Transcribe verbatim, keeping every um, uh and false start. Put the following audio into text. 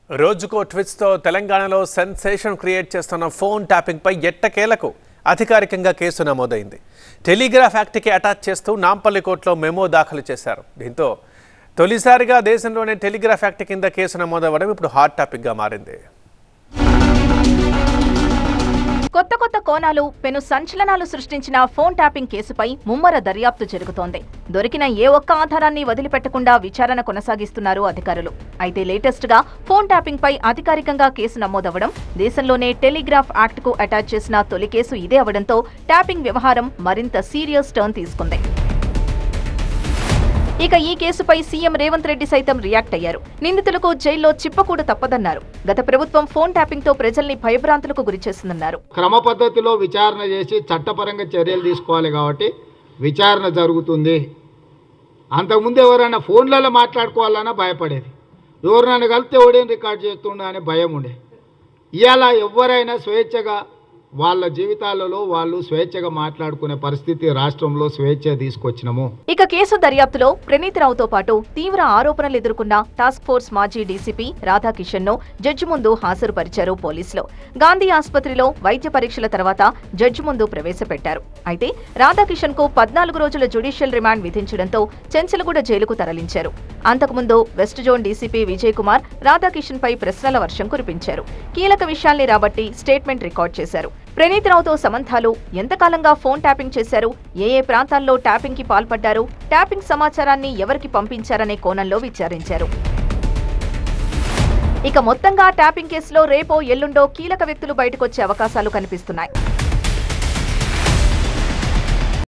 రోజుకో ట్విస్ట్తో తెలంగాణలో సెన్సేషన్ క్రియేట్ చేస్తున్న ఫోన్ ట్యాపింగ్పై ఎట్టకేలకు అధికారికంగా కేసు నమోదైంది. టెలిగ్రాఫ్ యాక్ట్కి అటాచ్ చేస్తూ నాంపల్లి కోర్టులో మెమో దాఖలు చేశారు. దీంతో తొలిసారిగా దేశంలోనే టెలిగ్రాఫ్ యాక్ట్ కింద కేసు నమోదవ్వడం ఇప్పుడు హాట్ టాపిక్గా మారింది. కొత్త కొత్త కోణాలు పెను సంచలనాలు సృష్టించిన ఫోన్ ట్యాపింగ్ కేసుపై ముమ్మర దర్యాప్తు జరుగుతోంది. దొరికిన ఏ ఒక్క ఆధారాన్ని వదిలిపెట్టకుండా విచారణ కొనసాగిస్తున్నారు అధికారులు. అయితే లేటెస్ట్ గా ఫోన్ ట్యాపింగ్ పై అధికారికంగా కేసు నమోదవ్వడం, దేశంలోనే టెలిగ్రాఫ్ యాక్ట్ కు అటాచ్ చేసిన తొలి కేసు ఇదే అవడంతో ట్యాపింగ్ వ్యవహారం మరింత సీరియస్ టర్న్ తీసుకుంది. ఇక ఈ కేసుపై సీఎం రేవంత్ రెడ్డి సైతం రియాక్ట్ అయ్యారు. నిందితులకు జైల్లో చిప్పకూడ తప్పదన్నారు. గత ప్రభుత్వం ఫోన్ ట్యాపింగ్ తో ప్రజల్ని భయభ్రాంతులకు గురిచేస్తుందన్నారు. క్రమ పద్ధతిలో విచారణ చేసి చట్టపరంగా చర్యలు తీసుకోవాలి కాబట్టి విచారణ జరుగుతుంది. అంతకుముందు ఎవరైనా ఫోన్లలో మాట్లాడుకోవాలన్నా భయపడేది, ఎవరినైనా కలిస్తే ఓడేం రికార్డ్ చేస్తుండ అనే భయం ఉండే. ఇవాళ ఎవరైనా స్వేచ్ఛగా వాళ్ళ జీవితాలలో వాళ్ళు స్వేచ్ఛగా మాట్లాడుకునే పరిస్థితి రాష్ట్రంలో స్వేచ్ఛ తీసుకొచ్చినాము. ఇక కేసు దర్యాప్తులో ప్రణీత్ రావుతో పాటు తీవ్ర ఆరోపణలు ఎదుర్కొన్న టాస్క్ ఫోర్స్ మాజీ డీసీపీ రాధాకిషన్ ను జడ్జి ముందు హాజరుపరిచారు పోలీసులు. గాంధీ ఆసుపత్రిలో వైద్య పరీక్షల తర్వాత జడ్జి ముందు ప్రవేశపెట్టారు. అయితే రాధాకిషన్ కు పద్నాలుగు రోజుల జ్యుడిషియల్ రిమాండ్ విధించడంతో చెంచలగూడ జైలుకు తరలించారు. అంతకుముందు west zone DCP Vijay Kumar Radhakishan పై ప్రశ్నల వర్షం కురిపించారు. కీలక విషయాల్ని రాబట్టి స్టేట్మెంట్ రికార్డ్ చేశారు. ప్రణీత్ రావుతో సంబంధాలు, ఎంతకాలంగా ఫోన్ ట్యాపింగ్ చేశారు, ఏ ఏ ప్రాంతాల్లో ట్యాపింగ్ కి పాల్పడ్డారు, ట్యాపింగ్ సమాచారాన్ని ఎవరికి పంపించారనే కోణంలో విచారించారు. ఇక మొత్తంగా ట్యాపింగ్ కేసులో రేపో ఎల్లుండో కీలక వ్యక్తులు బయటకొచ్చే అవకాశాలు కనిపిస్తున్నాయి.